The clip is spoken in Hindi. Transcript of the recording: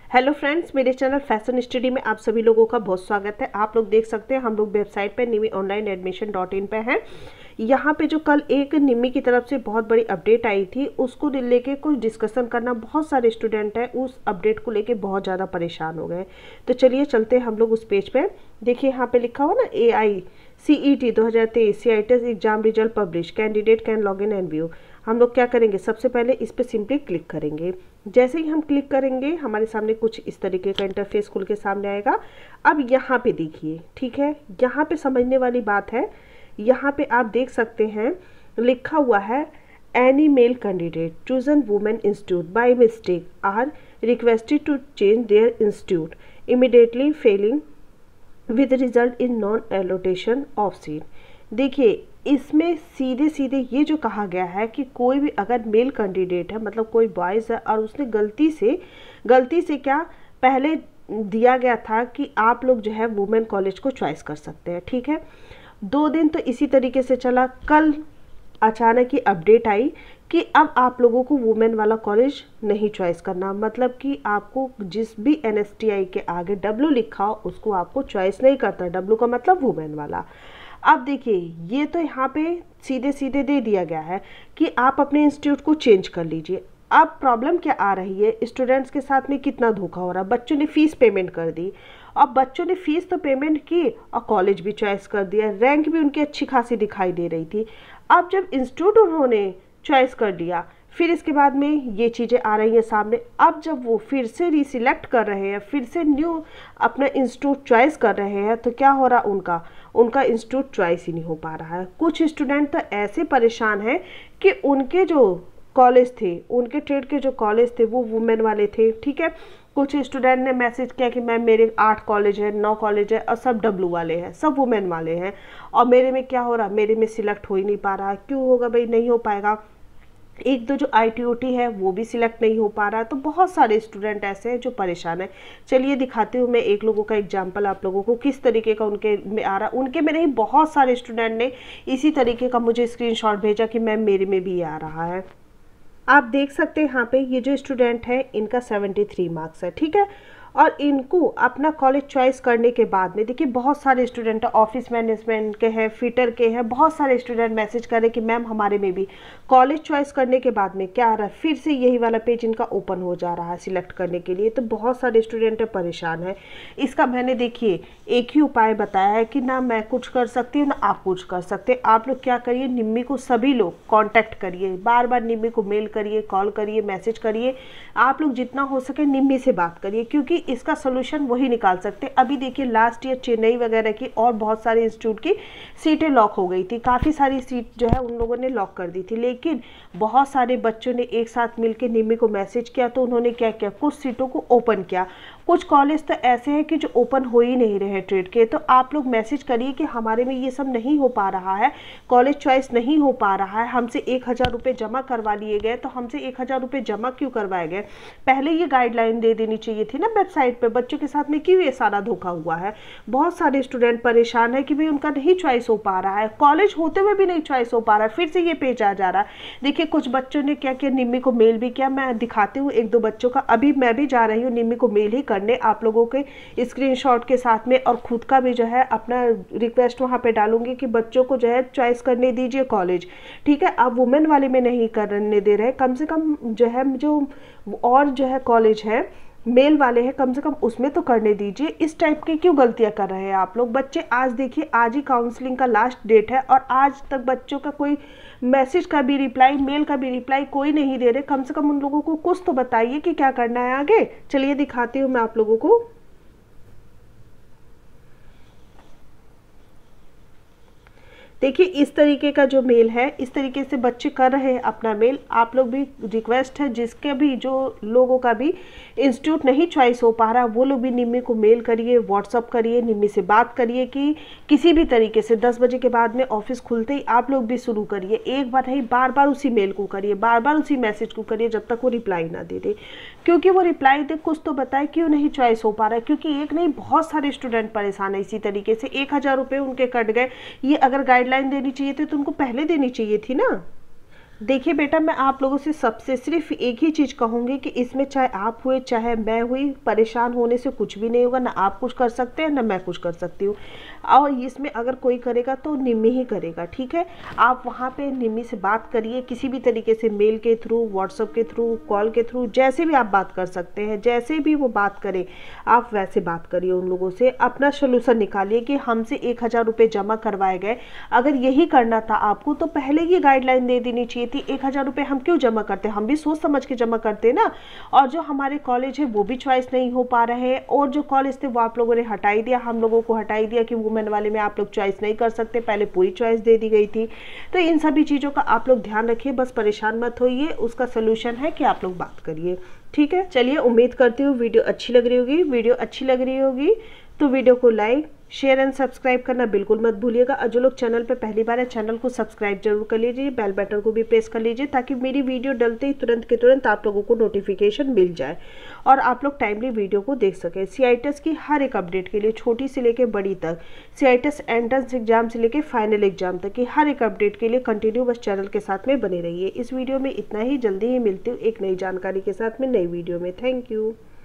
हेलो फ्रेंड्स, मेरे चैनल फैशन स्टडी में आप सभी लोगों का बहुत स्वागत है। आप लोग देख सकते हैं हम लोग वेबसाइट पे nimiOnlineAdmission.in पे हैं। यहाँ पे जो कल एक निमी की तरफ से बहुत बड़ी अपडेट आई थी उसको लेके कुछ डिस्कशन करना, बहुत सारे स्टूडेंट हैं उस अपडेट को लेके बहुत ज़्यादा परेशान हो गए। तो चलिए चलते हैं हम लोग उस पेज पे। देखिए यहाँ पे लिखा हुआ ना AICET 2023 CITES exam result publish, candidate can log in and view. हम लोग क्या करेंगे, सबसे पहले इस पर सिंपली क्लिक करेंगे। जैसे ही हम क्लिक करेंगे हमारे सामने कुछ इस तरीके का इंटरफेस खुल के सामने आएगा। अब यहाँ पे देखिए, ठीक है, यहाँ पे समझने वाली बात है। यहाँ पे आप देख सकते हैं लिखा हुआ है any male candidate chosen women institute by mistake are requested to change their institute immediately failing with result in non allotment of seat. देखिए इसमें सीधे सीधे ये जो कहा गया है कि कोई भी अगर मेल कैंडिडेट है, मतलब कोई बॉयज़ है और उसने गलती से क्या पहले दिया गया था कि आप लोग जो है वुमेन कॉलेज को चॉइस कर सकते हैं, ठीक है। 2 दिन तो इसी तरीके से चला। कल अचानक ही अपडेट आई कि अब आप लोगों को वुमेन वाला कॉलेज नहीं चॉइस करना, मतलब कि आपको जिस भी NSTI के आगे W लिखा हो उसको आपको चॉइस नहीं करता। W का मतलब वुमेन वाला। अब देखिए ये तो यहाँ पे सीधे सीधे दे दिया गया है कि आप अपने इंस्टीट्यूट को चेंज कर लीजिए। अब प्रॉब्लम क्या आ रही है, स्टूडेंट्स के साथ में कितना धोखा हो रहा है। बच्चों ने फीस पेमेंट कर दी, अब बच्चों ने फीस तो पेमेंट की और कॉलेज भी चॉइस कर दिया, रैंक भी उनकी अच्छी खासी दिखाई दे रही थी। अब जब इंस्टीट्यूट उन्होंने चॉइस कर दिया, फिर इसके बाद में ये चीज़ें आ रही हैं सामने। अब जब वो फिर से रिसिलेक्ट कर रहे हैं, फिर से न्यू अपना इंस्टीट्यूट चॉइस कर रहे हैं, तो क्या हो रहा उनका इंस्टीट्यूट चॉइस ही नहीं हो पा रहा है। कुछ स्टूडेंट तो ऐसे परेशान हैं कि उनके जो कॉलेज थे, उनके ट्रेड के जो कॉलेज थे वो वुमेन वाले थे, ठीक है। कुछ स्टूडेंट ने मैसेज किया कि मैम मेरे 8 कॉलेज है, 9 कॉलेज है और सब W वाले हैं, सब वुमेन वाले हैं, और मेरे में क्या हो रहा, मेरे में सिलेक्ट हो ही नहीं पा रहा। क्यों होगा भाई, नहीं हो पाएगा। एक तो जो ITOT है वो भी सिलेक्ट नहीं हो पा रहा है। तो बहुत सारे स्टूडेंट ऐसे हैं जो परेशान है। चलिए दिखाती हूँ मैं एक लोगों का एग्जांपल आप लोगों को, किस तरीके का उनके में आ रहा। उनके में नहीं, बहुत सारे स्टूडेंट ने इसी तरीके का मुझे स्क्रीनशॉट भेजा कि मैम मेरे में भी आ रहा है। आप देख सकते हैं यहाँ पे ये जो स्टूडेंट है इनका 73 मार्क्स है, ठीक है। और इनको अपना कॉलेज चॉइस करने के बाद में देखिए बहुत सारे स्टूडेंट ऑफिस मैनेजमेंट के हैं, फिटर के हैं, बहुत सारे स्टूडेंट मैसेज करें कि मैम हमारे में भी। कॉलेज चॉइस करने के बाद में क्या आ रहा है, फिर से यही वाला पेज इनका ओपन हो जा रहा है सिलेक्ट करने के लिए। तो बहुत सारे स्टूडेंट परेशान है। इसका मैंने देखिए एक ही उपाय बताया है कि ना मैं कुछ कर सकती हूँ ना आप कुछ कर सकते। आप लोग क्या करिए, निम्मी को सभी लोग कॉन्टैक्ट करिए, बार बार निम्मी को मेल करिए, कॉल करिए, मैसेज करिए। आप लोग जितना हो सके निम्मी से बात करिए, क्योंकि इसका सोल्यूशन वही निकाल सकते। अभी देखिए लास्ट ईयर चेन्नई वगैरह की और बहुत सारे इंस्टीट्यूट की सीटें लॉक हो गई थी, काफ़ी सारी सीट जो है उन लोगों ने लॉक कर दी थी। लेकिन बहुत सारे बच्चों ने एक साथ मिलकर निम्मी को मैसेज किया तो उन्होंने क्या किया, कुछ सीटों को ओपन किया। कुछ कॉलेज तो ऐसे हैं कि जो ओपन हो ही नहीं रहे ट्रेड के। तो आप लोग मैसेज करिए कि हमारे में ये सब नहीं हो पा रहा है, कॉलेज चॉइस नहीं हो पा रहा है, हमसे 1000 रुपये जमा करवा लिए गए। तो हमसे 1000 रुपये जमा क्यों करवाए गए, पहले ये गाइडलाइन दे देनी चाहिए थी ना वेबसाइट पे। बच्चों के साथ में क्यों ये सारा धोखा हुआ है। बहुत सारे स्टूडेंट परेशान है कि भाई उनका नहीं चॉइस हो पा रहा है, कॉलेज होते हुए भी नहीं चॉइस हो पा रहा है, फिर से ये पेज आ जा रहा है। देखिए कुछ बच्चों ने क्या किया, निम्मी को मेल भी किया। मैं दिखाती हूँ 1-2 बच्चों का। अभी मैं भी जा रही हूँ निम्मी को मेल ही करने आप लोगों के स्क्रीनशॉट के साथ में, और खुद का भी जो है अपना रिक्वेस्ट वहाँ पे डालूंगी कि बच्चों को जो है चॉइस करने दीजिए कॉलेज, ठीक है। आप वुमेन वाले में नहीं करने दे रहे, कम से कम जो है जो और जो है कॉलेज है मेल वाले हैं कम से कम उसमें तो करने दीजिए। इस टाइप की क्यों गलतियां कर रहे हैं आप लोग। बच्चे आज देखिए, आज ही काउंसलिंग का लास्ट डेट है और आज तक बच्चों का कोई मैसेज का भी रिप्लाई, मेल का भी रिप्लाई कोई नहीं दे रहे। कम से कम उन लोगों को कुछ तो बताइए कि क्या करना है आगे। चलिए दिखाती हूँ मैं आप लोगों को। देखिए इस तरीके का जो मेल है, इस तरीके से बच्चे कर रहे हैं अपना मेल। आप लोग भी रिक्वेस्ट है, जिसके भी जो लोगों का भी इंस्टीट्यूट नहीं चॉइस हो पा रहा वो लोग भी निम्मी को मेल करिए, व्हाट्सअप करिए, निम्मी से बात करिए कि किसी भी तरीके से 10 बजे के बाद में ऑफिस खुलते ही आप लोग भी शुरू करिए। एक बार नहीं, बार बार उसी मेल को करिए, बार बार उसी मैसेज को करिए जब तक वो रिप्लाई ना दे दे। क्योंकि वो रिप्लाई दे कुछ तो बताए क्यों नहीं चॉइस हो पा रहा है। क्योंकि एक नहीं, बहुत सारे स्टूडेंट परेशान है इसी तरीके से। 1000 रुपये उनके कट गए। ये अगर गाइडलाइन देनी चाहिए थी तो उनको पहले देनी चाहिए थी ना। देखिए बेटा, मैं आप लोगों से सबसे सिर्फ एक ही चीज़ कहूँगी कि इसमें चाहे आप हुए चाहे मैं हुई, परेशान होने से कुछ भी नहीं होगा। ना आप कुछ कर सकते हैं ना मैं कुछ कर सकती हूँ। और इसमें अगर कोई करेगा तो निम्मी ही करेगा, ठीक है। आप वहाँ पे निम्मी से बात करिए किसी भी तरीके से, मेल के थ्रू, व्हाट्सएप के थ्रू, कॉल के थ्रू, जैसे भी आप बात कर सकते हैं, जैसे भी वो बात करें आप वैसे बात करिए उन लोगों से। अपना सोल्यूशन निकालिए कि हमसे 1000 रुपये जमा करवाए गए, अगर यही करना था आपको तो पहले ही गाइडलाइन दे देनी चाहिए थी। 1000 रुपये हम क्यों जमा करते हैं, हम भी सोच समझ के जमा करते हैं ना। और जो हमारे कॉलेज है वो भी चॉइस नहीं हो पा रहे हैं, और जो कॉलेज थे वो आप लोगों ने हटाई दिया, हम लोगों को हटाई दिया कि वुमेन वाले में आप लोग चॉइस नहीं कर सकते, पहले पूरी चॉइस दे दी गई थी। तो इन सभी चीज़ों का आप लोग ध्यान रखिए, बस परेशान मत होइए। उसका सोल्यूशन है कि आप लोग बात करिए, ठीक है। चलिए, उम्मीद करती हूँ वीडियो अच्छी लग रही होगी। वीडियो अच्छी लग रही होगी तो वीडियो को लाइक, शेयर एंड सब्सक्राइब करना बिल्कुल मत भूलिएगा। और जो लोग चैनल पर पहली बार है, चैनल को सब्सक्राइब जरूर कर लीजिए, बेल बटन को भी प्रेस कर लीजिए, ताकि मेरी वीडियो डलते ही तुरंत के तुरंत आप लोगों को नोटिफिकेशन मिल जाए और आप लोग टाइमली वीडियो को देख सकें। सीआईटीएस की हर एक अपडेट के लिए, छोटी से लेकर बड़ी तक, सीआईटीएस एंट्रेंस एग्जाम से लेकर फाइनल एग्जाम तक की हर एक अपडेट के लिए कंटिन्यू बस चैनल के साथ में बने रहिए। इस वीडियो में इतना ही, जल्दी ही मिलती हूँ एक नई जानकारी के साथ में, नई वीडियो में। Thank you.